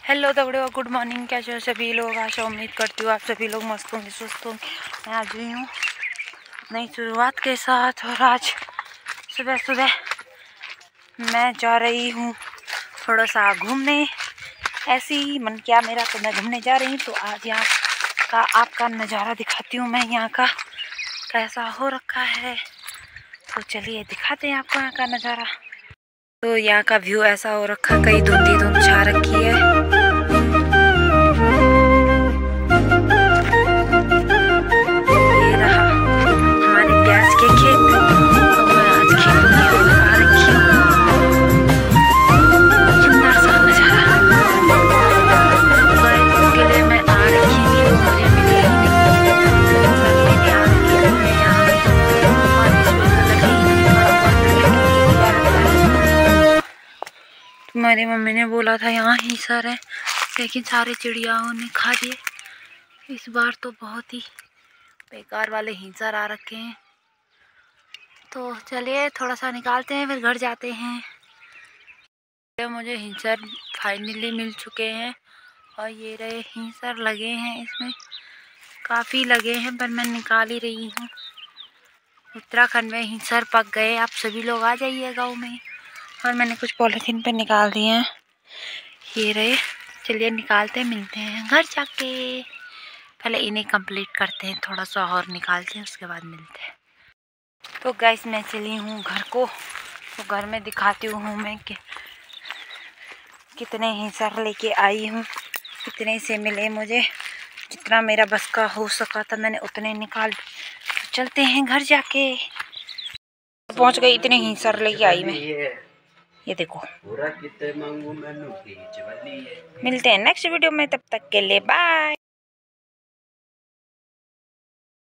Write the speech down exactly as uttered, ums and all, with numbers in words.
Hello दबड़े, good morning. कैसे हो सभी लोग? आशा उम्मीद करती हूँ आप सभी लोग मस्त होंगे, स्वस्थ होंगे। मैं आज हुई हूँ नई शुरुआत के साथ और आज सुबह सुबह मैं जा रही हूँ थोड़ा सा घूमने। ऐसे ही मन किया मेरा तो मैं घूमने जा रही हूँ। तो आज यहाँ का आपका नज़ारा दिखाती हूँ मैं, यहाँ का कैसा हो रखा है। तो चलिए दिखाते हैं आपको यहाँ का नज़ारा। तो यहाँ का व्यू ऐसा हो रखा, कई धुंधी धुंध छा रखी है। ये रहा हमारे प्याज के खेत। तो मैं आज खेत में आ रखी हूँ। सुंदर सा नजारा के लिए मैं आ रखी हूँ। मुझे मिले ही नहीं आ रखी तुम्हारी मम्मी ने बोला था यहाँ ही सर है, लेकिन सारे चिड़ियाओं ने खा दिए। इस बार तो बहुत ही बेकार वाले हिंसर आ रखे हैं। तो चलिए थोड़ा सा निकालते हैं, फिर घर जाते हैं। तो मुझे हिंसर फाइनली मिल चुके हैं और ये रहे हिंसर लगे हैं, इसमें काफ़ी लगे हैं, पर मैं निकाल ही रही हूँ। उत्तराखंड में हिंसर पक गए, आप सभी लोग आ जाइए गाँव में। और मैंने कुछ पॉलीथीन पे निकाल दिए हैं, ये रहे। चलिए निकालते हैं, मिलते हैं घर जाके। पहले इन्हें कंप्लीट करते हैं, थोड़ा सा और निकालते हैं, उसके बाद मिलते हैं। तो गाइस मैं चली हूँ घर को। तो घर में दिखाती हूँ मैं कि कितने हिंसर लेके आई हूँ, कितने से मिले मुझे। जितना मेरा बस का हो सका था मैंने उतने निकाल। तो चलते हैं घर जाके। पहुँच गई, इतने हिंसर लेके आई मैं। ये देखो, मिलते हैं नेक्स्ट वीडियो में, तब तक के लिए बाय।